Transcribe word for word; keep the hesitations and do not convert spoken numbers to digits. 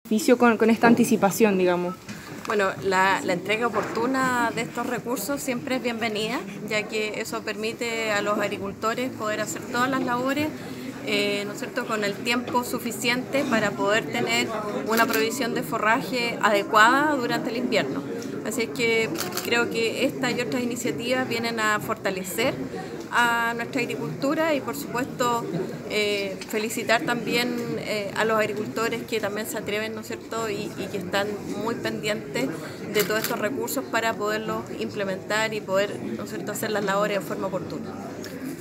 beneficio con, con esta anticipación, digamos? Bueno, la, la entrega oportuna de estos recursos siempre es bienvenida, ya que eso permite a los agricultores poder hacer todas las labores, eh, ¿no es cierto?, con el tiempo suficiente para poder tener una provisión de forraje adecuada durante el invierno. Así es que creo que esta y otras iniciativas vienen a fortalecer a nuestra agricultura y, por supuesto, eh, felicitar también eh, a los agricultores que también se atreven, ¿no es cierto?, y, y que están muy pendientes de todos estos recursos para poderlos implementar y poder, ¿no es cierto?, hacer las labores de forma oportuna.